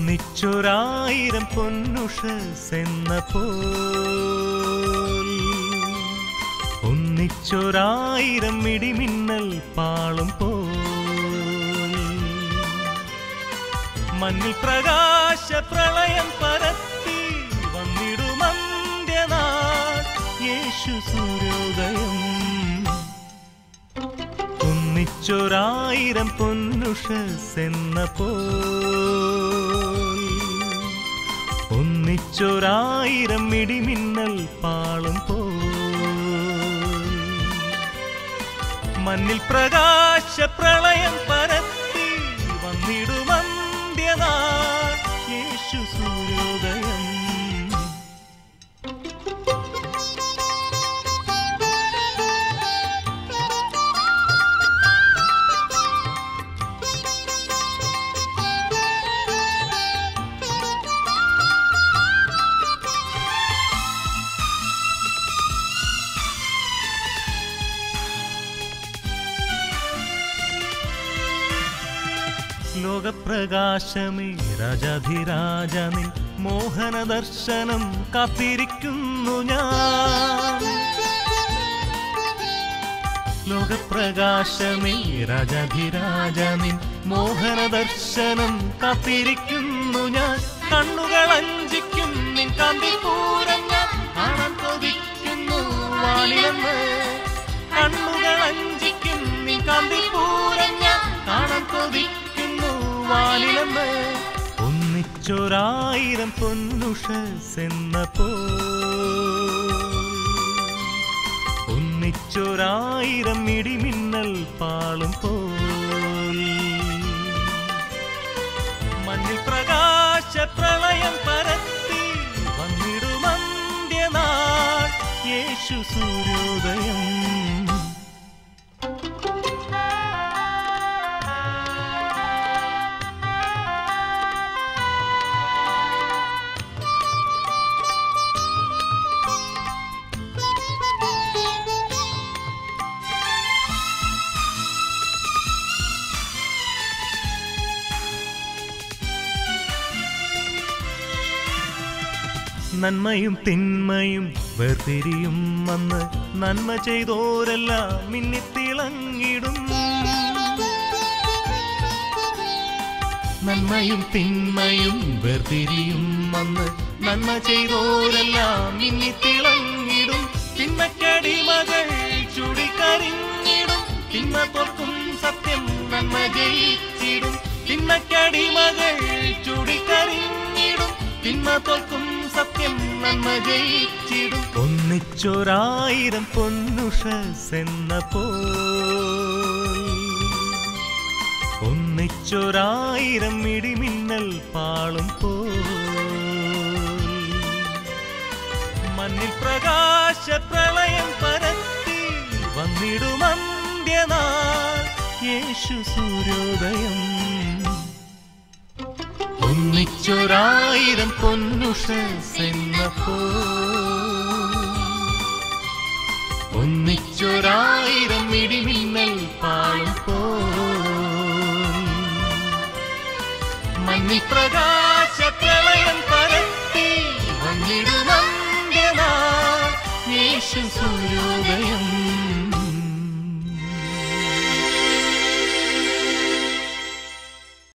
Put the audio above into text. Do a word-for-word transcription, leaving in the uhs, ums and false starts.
ഒന്നിച്ചൊരായിരം പൊന്നുഷസെന്ന പോൽ ഒന്നിച്ചൊരായിരം ഇടിമിന്നൽ പാളും പോൽ മഞ്ഞിൽ പ്രകാശ പ്രളയം പരത്തി വന്നിടുമന്ത്യനാൾ യേശു സൂര്യോദയം ഒന്നിച്ചൊരായിരം പൊന്നുഷസെന്ന പോൽ ഒന്നിച്ചൊരായിരം ഇടിമിന്നൽ പാളും പോൽ മഞ്ഞിൽ പ്രകാശ പ്രളയം പരത്തി വന്നിടുമന്ത്യനാൾ യേശു സൂര്യോദയം ലോകപ്രകാശമേ രാജാധിരാജ നിൻ മോഹന ദർശനം കാത്തിരിക്കുന്നു ഞാൻ ലോകപ്രകാശമേ രാജാധിരാജ നിൻ മോഹന ദർശനം കാത്തിരിക്കുന്നു ഞാൻ കണ്ണുകൾ അഞ്ചിക്കും നിൻ കാന്തിപൂരം ഞാൻ കാണാൻ കൊതിക്കുന്നു വാളിലെന്ന് കണ്ണുകൾ അഞ്ചിക്കും നിൻ കാന്തിപൂരം ഞാൻ കാണാൻ കൊതിക്കുന്നു വാലിലെന്ന് ഒന്നിച്ചൊരായിരം പൊന്നുഷസെന്ന പോൽ ഒന്നിച്ചൊരായിരം ഇടിമിന്നൽ പാളും പോൽ മഞ്ഞിൽ പ്രകാശ പ്രളയം പരത്തി വന്നിടുമന്ത്യനാൾ യേശു സൂര്യോദയം നന്മയും തിന്മയും വേർതിരിയും വന്ന് നന്മ ചെയ്തോരെല്ലാം മിന്നിത്തിളങ്ങിടും നന്മയും തിന്മയും വേർതിരിയും വന്ന് നന്മ ചെയ്തോരെല്ലാം മിന്നിത്തിളങ്ങിടും തിന്മക്കടിമകൾ ചുടിക്കരിഞ്ഞിടും തിന്മ തോൽക്കും സത്യം നന്മ ജയിച്ചിടും തിന്മക്കടിമകൾ ചുടിക്കരിഞ്ഞിടും തിന്മ തോൽക്കും സത്യം നന്മ ജയിച്ചിടും ഒന്നിച്ചൊരായിരം പൊന്നുഷസെന്ന പോൽ ഒന്നിച്ചൊരായിരം ഇടിമിന്നൽ പാളും പോൽ മഞ്ഞിൽ പ്രകാശ പ്രളയം പരത്തി വന്നിടുമന്ത്യനാൾ യേശു സൂര്യോദയം ഒന്നിച്ചൊരായിരം പൊന്നുഷസെന്ന പോൽ ഒന്നിച്ചൊരായിരം ഇടിമിന്നൽ പാളും പോൽ മഞ്ഞിൽ പ്രകാശ പ്രളയം പരത്തി വന്നിടുമന്ത്യനാൾ യേശു സൂര്യോദയം